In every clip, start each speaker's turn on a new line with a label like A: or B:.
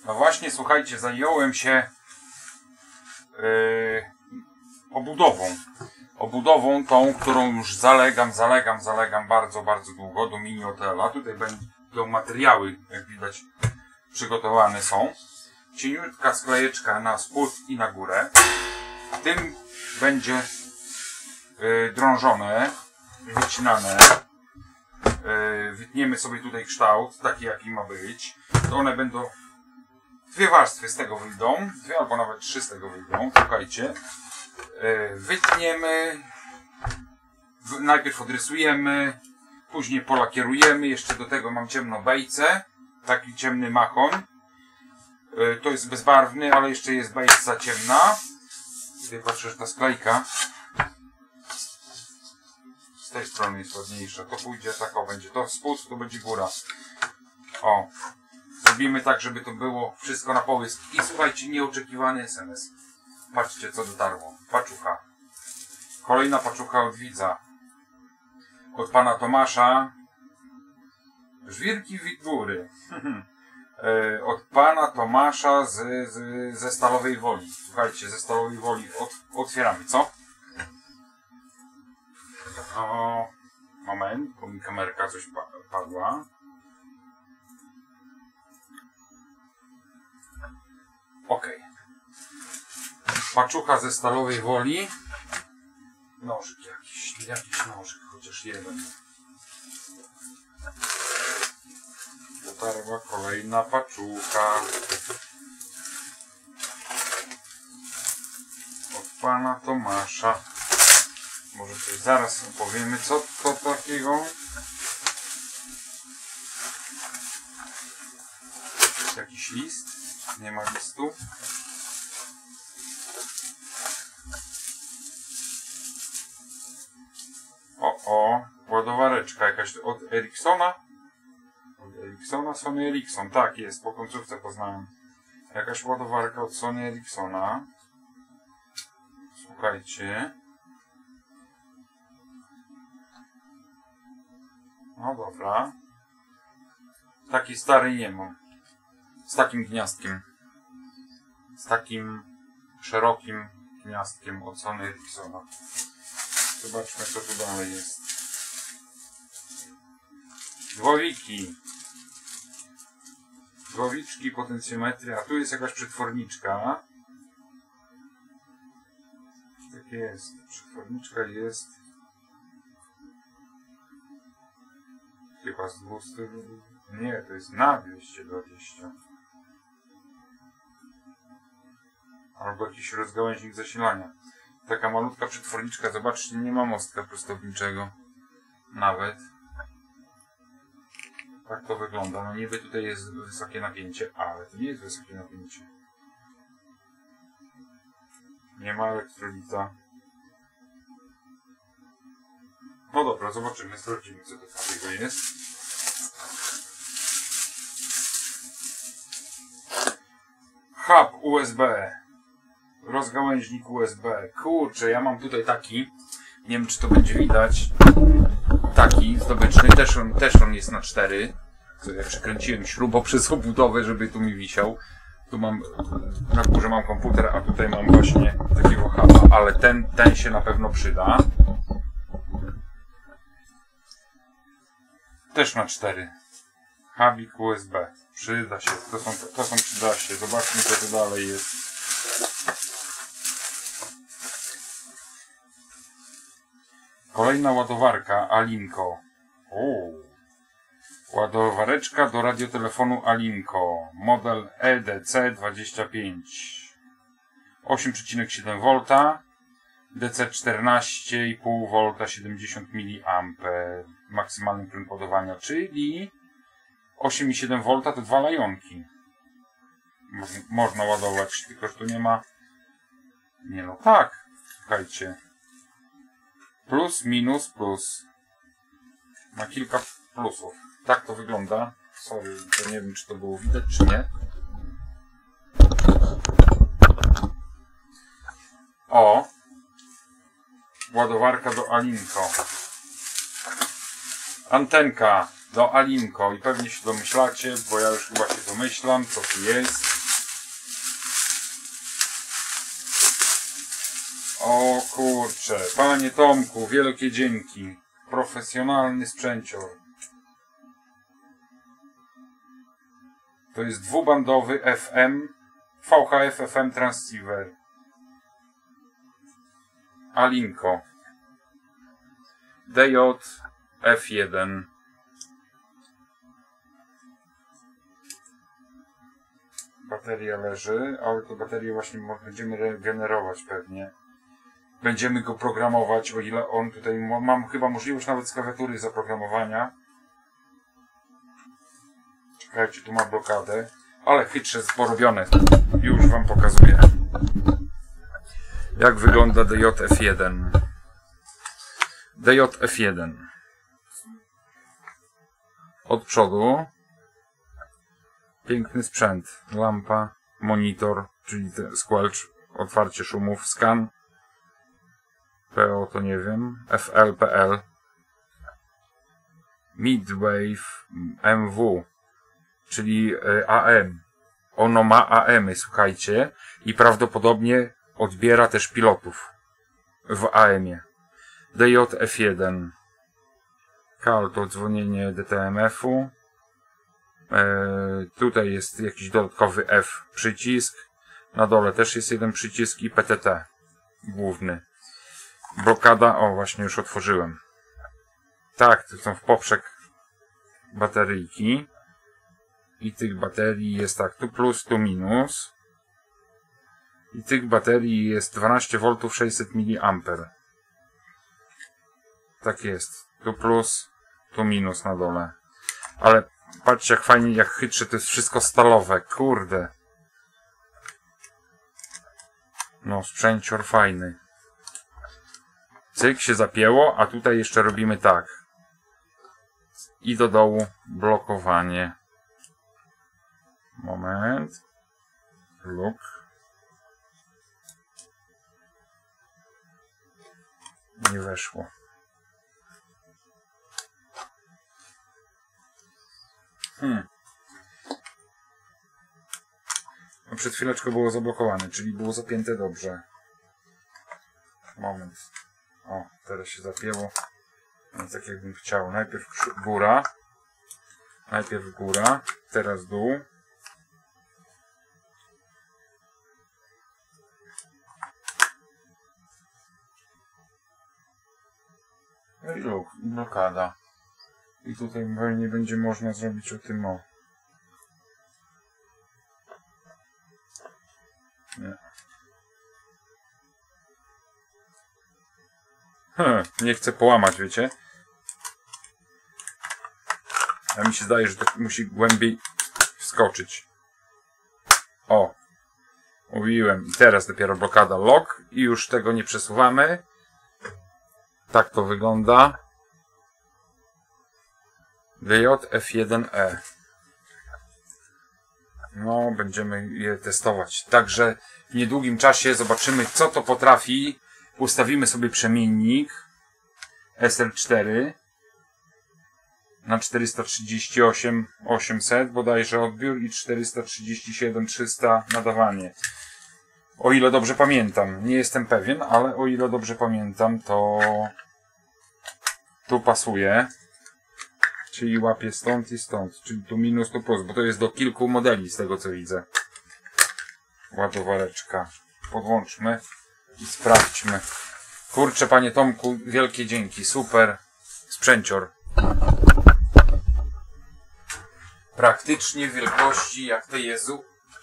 A: No właśnie, słuchajcie, zająłem się obudową tą, którą już zalegam bardzo długo do mini hotela. Tutaj będą materiały, jak widać, przygotowane są. Cieniutka sklejeczka na spód i na górę. Tym będzie drążone, wycinane. Wytniemy sobie tutaj kształt, taki jaki ma być. To one będą, dwie warstwy z tego wyjdą, dwie albo nawet trzy z tego wyjdą, słuchajcie. Wytniemy, najpierw odrysujemy, później polakierujemy, jeszcze do tego mam ciemno bejce, taki ciemny mahon. To jest bezbarwny, ale jeszcze jest bejca ciemna. Tutaj patrzę, że ta sklejka z tej strony jest ładniejsza. To pójdzie tak, o, będzie to spód, to będzie góra. O, zrobimy tak, żeby to było wszystko na połysk. I słuchajcie, nieoczekiwany SMS. Patrzcie, co dotarło. Paczucha. Kolejna paczucha od widza. Od pana Tomasza. Żwirki Wigury. Od pana Tomasza ze Stalowej Woli. Słuchajcie, ze Stalowej Woli otwieramy, co? O, moment, bo mi kamerka coś padła. Ok. Paczucha ze Stalowej Woli. Nożyk jakiś nożyk, chociaż jeden. Dotarła kolejna paczucha. Od pana Tomasza. Może coś zaraz opowiemy, co to takiego. Jest jakiś list? Nie ma listu. O, ładowareczka jakaś od Ericssona. Od Ericssona, Sony Ericsson, tak jest, po końcówce poznałem. Jakaś ładowarka od Sony Ericssona. Słuchajcie. No dobra. Taki stary nie mam. Z takim gniazdkiem. Z takim szerokim gniazdkiem od Sony Ericssona. Zobaczmy, co tu dalej jest. Głowiki. Głowiczki, potencjometry. A tu jest jakaś przetworniczka. Tak jest. Przetworniczka jest. Chyba z 200. Nie, to jest na 220. Albo jakiś rozgałęźnik zasilania. Taka malutka przetworniczka. Zobaczcie, nie ma mostka prostowniczego. Nawet. Tak to wygląda. No niby tutaj jest wysokie napięcie, ale to nie jest wysokie napięcie. Nie ma elektrolita. No dobra, zobaczymy, sprawdzimy, co to takiego jest. Hub USB. Rozgałęźnik USB. Kurczę, ja mam tutaj taki. Nie wiem, czy to będzie widać. Taki zdobyczny. Też on jest na 4. Ja przykręciłem śrubą przez obudowę, żeby tu mi wisiał. Tu mam, na górze mam komputer, a tutaj mam właśnie takiego huba. Ale ten się na pewno przyda. Też na 4. Hubik USB. Przyda się. To są przyda się. Zobaczmy, co tu dalej jest. Kolejna ładowarka Alinco. Ładowareczka do radiotelefonu Alinco. Model EDC25. 8,7 V. DC 14,5 V 70 mA. Maksymalny prąd podawania, czyli 8,7 V to 2 lajonki. Można ładować, tylko że tu nie ma. Nie no tak. Słuchajcie. Plus, minus, plus. Ma kilka plusów. Tak to wygląda. Sorry, to nie wiem, czy to było widać, czy nie. O! Ładowarka do Alinco. Antenka do Alinko i pewnie się domyślacie, bo ja już chyba się domyślam, co tu jest. O kurczę, panie Tomku, wielkie dzięki. Profesjonalny sprzęcior. To jest dwubandowy FM, VHF FM transceiver. Alinko. DJ F1. Bateria leży, ale to baterię właśnie będziemy regenerować pewnie. Będziemy go programować, o ile on tutaj... Mam chyba możliwość nawet z klawiatury zaprogramowania. Czekajcie, tu ma blokadę. Ale chytrze porobione. Już wam pokazuję. Jak wygląda DJ F1. DJ F1. Od przodu. Piękny sprzęt. Lampa, monitor, czyli squelch, otwarcie szumów, scan. PO to nie wiem. FL. Midwave MW, czyli AM. Ono ma AM-y, słuchajcie. I prawdopodobnie odbiera też pilotów w AM-ie. DJ F1. CAL to dzwonienie DTMF-u. Tutaj jest jakiś dodatkowy F przycisk. Na dole też jest jeden przycisk i PTT główny. Blokada, o właśnie już otworzyłem. Tak, to są w poprzek bateryjki. I tych baterii jest tak, tu plus, tu minus. I tych baterii jest 12 V 600 mA. Tak jest. Tu plus, tu minus na dole. Ale patrzcie jak fajnie, jak chytrze, to jest wszystko stalowe. Kurde. No, sprzęcior fajny. Cyk się zapięło, a tutaj jeszcze robimy tak. I do dołu blokowanie. Moment. Look. Nie weszło. No przed chwileczką było zablokowane, czyli było zapięte dobrze. Moment. O, teraz się zapięło. No, tak jakbym chciał. Najpierw góra. Najpierw góra. Teraz dół. No i luk, blokada. I tutaj nie będzie można zrobić o tym o. Nie. Nie chcę połamać, wiecie? A mi się zdaje, że to musi głębiej wskoczyć. O! Mówiłem. I teraz dopiero blokada lock. I już tego nie przesuwamy. Tak to wygląda. DJ F1E. No, będziemy je testować. Także w niedługim czasie zobaczymy, co to potrafi. Ustawimy sobie przemiennik SL4 na 438 800 bodajże odbiór i 437 300 nadawanie. O ile dobrze pamiętam. Nie jestem pewien, ale o ile dobrze pamiętam, to tu pasuje. Czyli łapie stąd i stąd. Czyli tu minus, tu plus, bo to jest do kilku modeli z tego co widzę. Ładowareczka. Podłączmy i sprawdźmy. Kurczę, panie Tomku, wielkie dzięki. Super sprzęcior. Praktycznie wielkości jak te Jezu.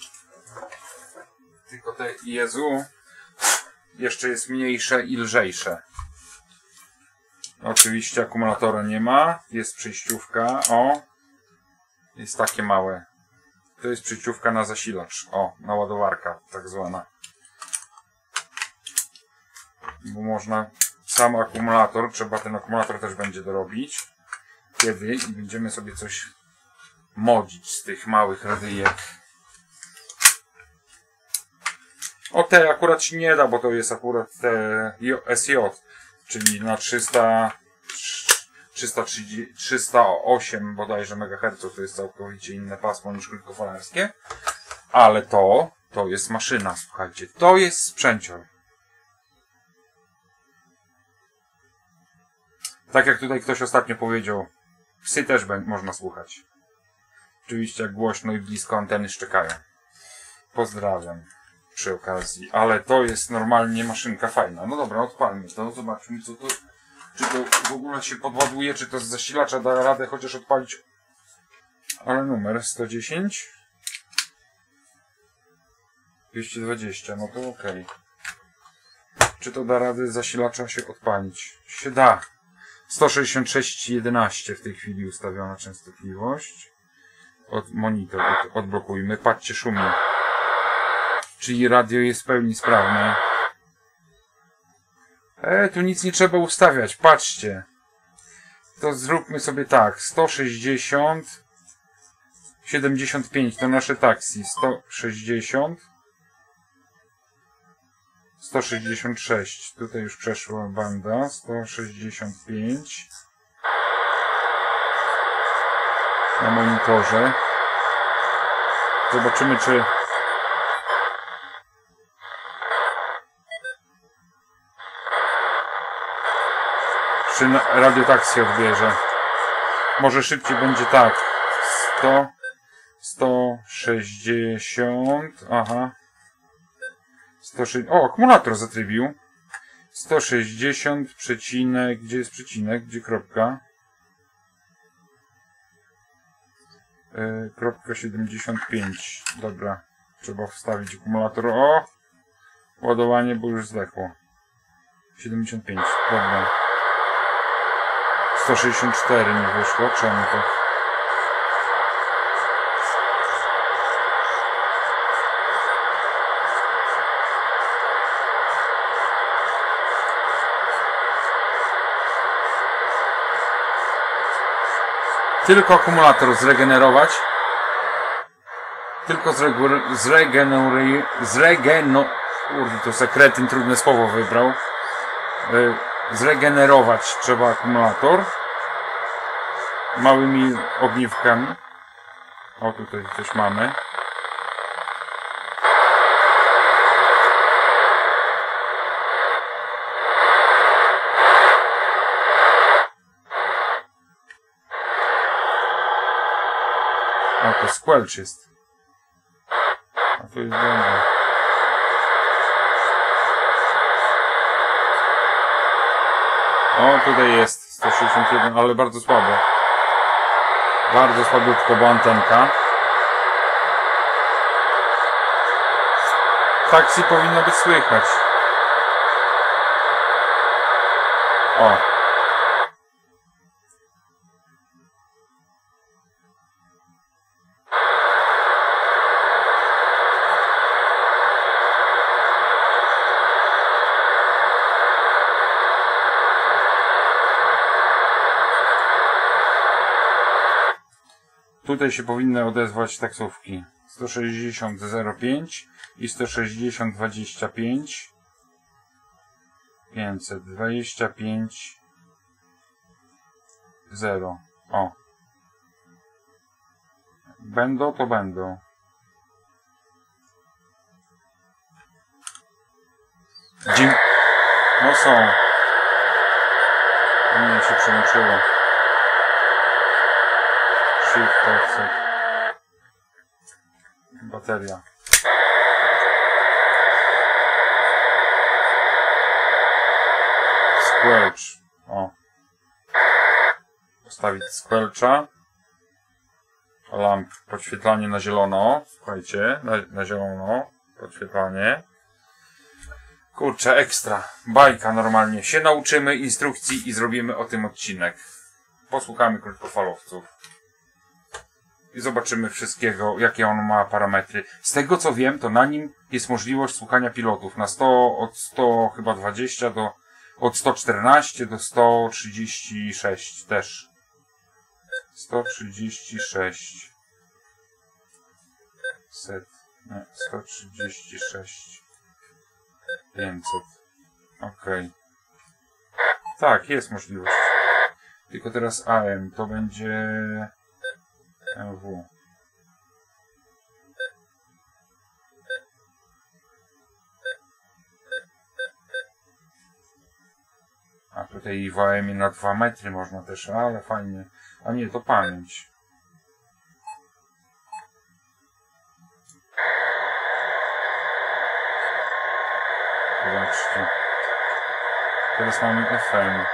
A: Tylko te Jezu jeszcze jest mniejsze i lżejsze. Oczywiście akumulatora nie ma. Jest przejściówka. O! Jest takie małe. To jest przejściówka na zasilacz. O, na ładowarka tak zwana. Bo można sam akumulator, trzeba ten akumulator też będzie dorobić. Kiedy i będziemy sobie coś modzić z tych małych radyjek. O, te akurat się nie da, bo to jest akurat te SJ, czyli na 300 308 bodajże MHz, to jest całkowicie inne pasmo niż krótkofalarskie. Ale to jest maszyna, słuchajcie. To jest sprzęcior. Tak jak tutaj ktoś ostatnio powiedział, psy też można słuchać. Oczywiście jak głośno i blisko anteny szczekają. Pozdrawiam przy okazji. Ale to jest normalnie maszynka fajna. No dobra, odpalmy to. Zobaczmy co to... Czy to w ogóle się podładuje, czy to z zasilacza da radę chociaż odpalić. Ale numer 110. 220, no to okej. Czy to da radę z zasilacza się odpalić? Się da. 166,11 w tej chwili ustawiona częstotliwość. Monitor odblokujmy. Patrzcie, szumi. Czyli radio jest w pełni sprawne. Tu nic nie trzeba ustawiać. Patrzcie. To zróbmy sobie tak. 160 75 to nasze taksi. 160 166. Tutaj już przeszła banda. 165 na monitorze. Zobaczymy, czy radiotaksji odbierze. Może szybciej będzie tak. 160. Aha. 160. O, akumulator zatrybił. 160 przecinek. Gdzie jest przecinek? Gdzie kropka? Kropka 75. Dobra. Trzeba wstawić akumulator. O! Ładowanie, bo już zdechło. 75. Dobra. 164 nie wyszło. Czemu to? Tylko akumulator zregenerować. Tylko kurde, to sekretyn, trudne słowo wybrał. Zregenerować trzeba akumulator. Małymi ogniwkami. O, tutaj coś mamy. O, to squelch jest. A to jest dobre. O, tutaj jest 161, ale bardzo słabo. Bardzo słabiutko, bo antenka. Taksi powinno być słychać. O. Tutaj się powinny odezwać taksówki. 160.05 i 160.25. 525 0. O. Będą, to będą. No są. Nie się przełączyło. Shift offset. Bateria. Squelch. O. Postawić squelcha. Lamp. Podświetlanie na zielono. Słuchajcie. Na zielono. Podświetlanie. Kurczę, ekstra. Bajka normalnie. Się nauczymy instrukcji i zrobimy o tym odcinek. Posłuchamy krótkofalowców. I zobaczymy wszystkiego, jakie on ma parametry. Z tego co wiem, to na nim jest możliwość słuchania pilotów. Na 100, od 100 chyba 20 do, od 114 do 136 też. 136. Set. Nie, 136. 500. Ok. Tak, jest możliwość. Tylko teraz AM, to będzie MW. A tutaj w AM na 2 metry można też, ale fajnie. A nie, to pamięć. Zobaczcie. Teraz mamy FM.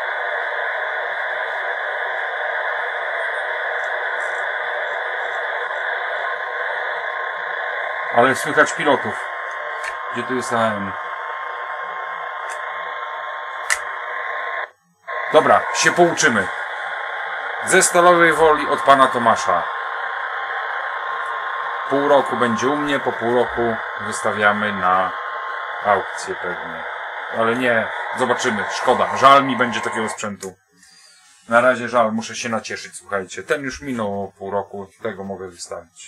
A: Ale słychać pilotów. Gdzie tu jest AM? Dobra, się pouczymy. Ze stalowej woli od pana Tomasza. Pół roku będzie u mnie, po pół roku wystawiamy na aukcję pewnie. Ale nie, zobaczymy. Szkoda, żal mi będzie takiego sprzętu. Na razie żal, muszę się nacieszyć, słuchajcie. Ten już minął pół roku, tego mogę wystawić.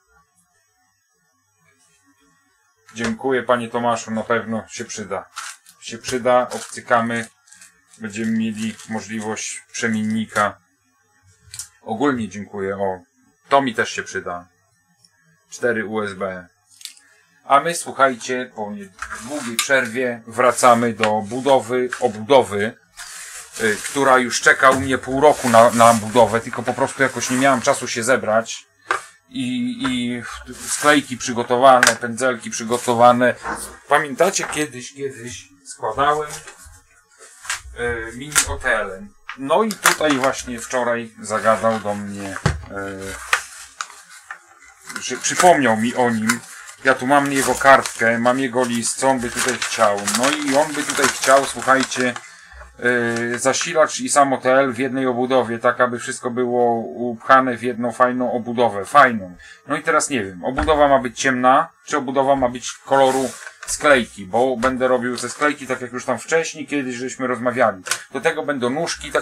A: Dziękuję panie Tomaszu, na pewno się przyda. Się przyda, obcykamy. Będziemy mieli możliwość przemiennika. Ogólnie dziękuję. O, to mi też się przyda. 4 USB. A my, słuchajcie, po długiej przerwie wracamy do obudowy, która już czeka u mnie pół roku na budowę, tylko po prostu jakoś nie miałem czasu się zebrać. I sklejki przygotowane, pędzelki przygotowane. Pamiętacie, kiedyś składałem mini OTL-em. No i tutaj właśnie wczoraj zagadał do mnie, że przypomniał mi o nim. Ja tu mam jego kartkę, mam jego list, co on by tutaj chciał. No i on by tutaj chciał, słuchajcie, zasilacz i sam OTL w jednej obudowie, tak aby wszystko było upchane w jedną fajną obudowę, fajną. No i teraz nie wiem, obudowa ma być ciemna, czy obudowa ma być koloru sklejki, bo będę robił te sklejki tak jak już tam wcześniej, kiedyś żeśmy rozmawiali. Do tego będą nóżki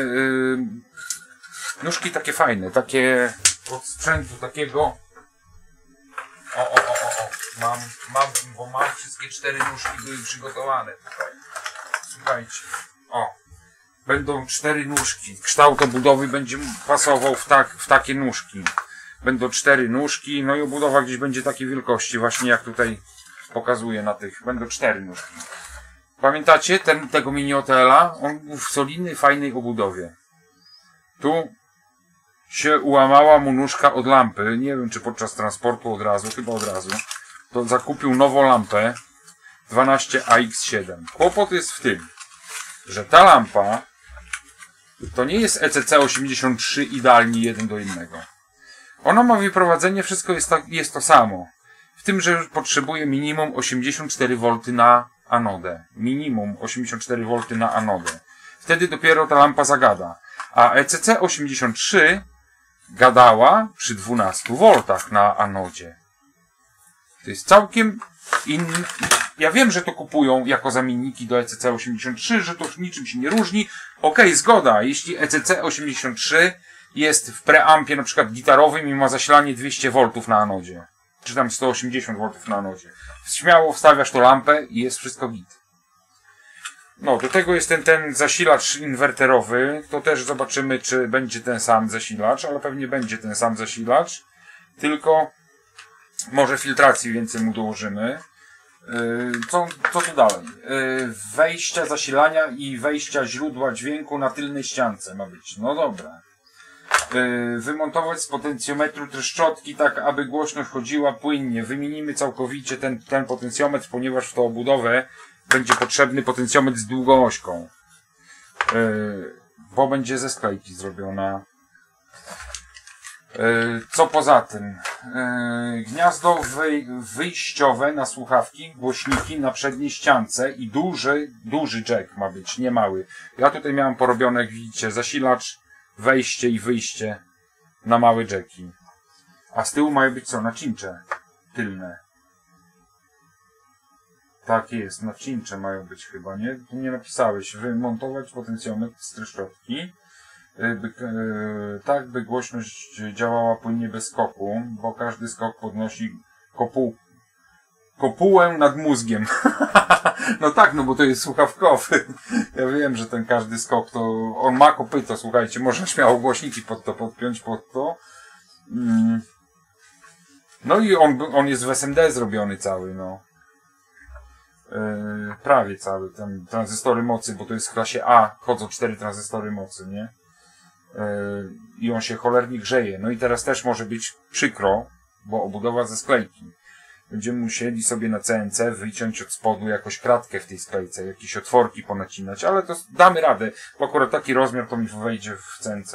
A: takie fajne, takie od sprzętu takiego. Bo mam wszystkie 4 nóżki były przygotowane tutaj. Słuchajcie, będą 4 nóżki. Kształt obudowy będzie pasował w takie nóżki. Będą 4 nóżki, no i obudowa gdzieś będzie takiej wielkości, właśnie jak tutaj pokazuję na tych. Będą 4 nóżki. Pamiętacie tego mini OTL-a? On był w solidnej, fajnej obudowie. Tu się ułamała mu nóżka od lampy. Nie wiem, czy podczas transportu od razu, chyba od razu. To zakupił nową lampę 12AX7. Kłopot jest w tym, że ta lampa to nie jest ECC83 idealnie 1 do 1. Ona ma wyprowadzenie, wszystko jest to samo. W tym, że potrzebuje minimum 84V na anodę. Minimum 84V na anodę. Wtedy dopiero ta lampa zagada. A ECC83 gadała przy 12V na anodzie. To jest całkiem inny. Ja wiem, że to kupują jako zamienniki do ECC83, że to niczym się nie różni. Okej, zgoda. Jeśli ECC83 jest w preampie na przykład gitarowym i ma zasilanie 200V na anodzie, czy tam 180V na anodzie, śmiało wstawiasz tą lampę i jest wszystko git. No, do tego jest ten zasilacz inwerterowy. To też zobaczymy, czy będzie ten sam zasilacz, ale pewnie będzie ten sam zasilacz. Tylko może filtracji więcej mu dołożymy. Co tu dalej? Wejścia zasilania i wejścia źródła dźwięku na tylnej ściance ma być. No dobra. Wymontować z potencjometru trzeszczotki tak, aby głośność chodziła płynnie. Wymienimy całkowicie ten potencjometr, ponieważ w tą obudowę będzie potrzebny potencjometr z długą ośką. Bo będzie ze sklejki zrobiona. Co poza tym? Gniazdo wyjściowe na słuchawki, głośniki na przedniej ściance i duży jack ma być, nie mały. Ja tutaj miałem porobione, jak widzicie, zasilacz, wejście i wyjście na małe jacki. A z tyłu mają być co? Naczyncze tylne. Tak jest, naczyncze mają być chyba, nie? Tu nie napisałeś. Wymontować potencjometr z trzeszczotki. Tak, by głośność działała płynnie bez skoku, bo każdy skok podnosi Kopułę nad mózgiem. No tak, no bo to jest słuchawkowy. Ja wiem, że ten każdy skop to... On ma kopyto, słuchajcie, można śmiało głośniki pod to podpiąć pod to. No i on jest w SMD zrobiony cały, no. Prawie cały. Tam tranzystory mocy, bo to jest w klasie A. Chodzą 4 tranzystory mocy, nie? I on się cholernie grzeje. No i teraz też może być przykro, bo obudowa ze sklejki. Będziemy musieli sobie na CNC wyciąć od spodu jakąś kratkę w tej sklejce, jakieś otworki ponacinać, ale to damy radę, bo akurat taki rozmiar to mi wejdzie w CNC.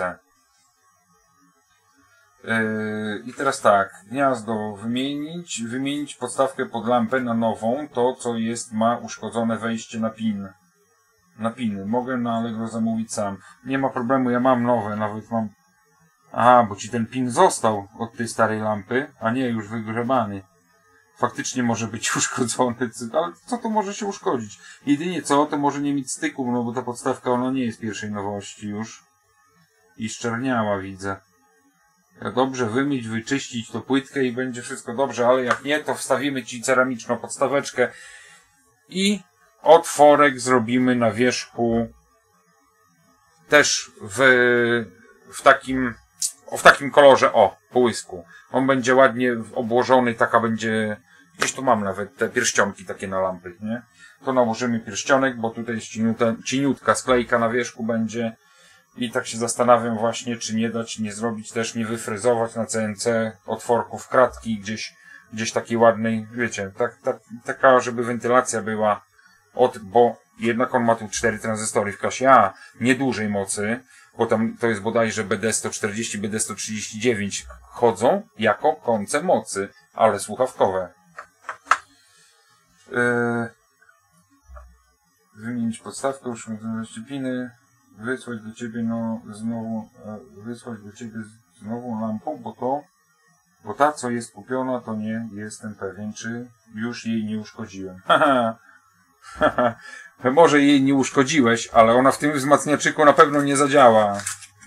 A: I teraz tak, gniazdo wymienić podstawkę pod lampę na nową, to co jest ma uszkodzone wejście na pin. Na piny. Mogę na Allegro zamówić sam. Nie ma problemu, ja mam nowe, nawet mam... Aha, bo ci ten pin został od tej starej lampy, a nie już wygrzebany. Faktycznie może być uszkodzony, ale co to może się uszkodzić? Jedynie co, to może nie mieć styku, no bo ta podstawka, ona nie jest pierwszej nowości już. I szczerniała, widzę. Dobrze wymyć, wyczyścić tą płytkę i będzie wszystko dobrze, ale jak nie, to wstawimy ci ceramiczną podstaweczkę i otworek zrobimy na wierzchu też w takim kolorze, połysku. On będzie ładnie obłożony, taka będzie, gdzieś tu mam nawet te pierścionki takie na lampy, nie? To nałożymy pierścionek, bo tutaj jest cieniutka sklejka na wierzchu będzie i tak się zastanawiam właśnie, czy nie zrobić też, nie wyfryzować na CNC otworków kratki gdzieś takiej ładnej, wiecie, taka, żeby wentylacja była bo jednak on ma tu 4 tranzystory w klasie A, niedużej mocy, bo tam to jest bodajże BD140, BD139 chodzą jako końce mocy, ale słuchawkowe. Wymienić podstawkę, już piny, wysłać do ciebie znowu lampą, bo ta co jest kupiona, to nie jestem pewien, czy już jej nie uszkodziłem. Może jej nie uszkodziłeś, ale ona w tym wzmacniaczyku na pewno nie zadziała.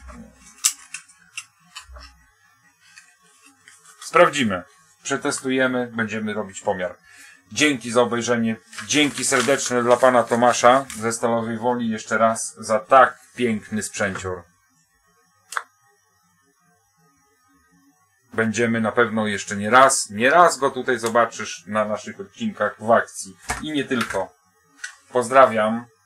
A: Sprawdzimy. Przetestujemy, będziemy robić pomiar. Dzięki za obejrzenie. Dzięki serdeczne dla pana Tomasza ze Stalowej Woli jeszcze raz za tak piękny sprzęcior. Będziemy na pewno jeszcze nie raz go tutaj zobaczysz na naszych odcinkach w akcji. I nie tylko. Pozdrawiam.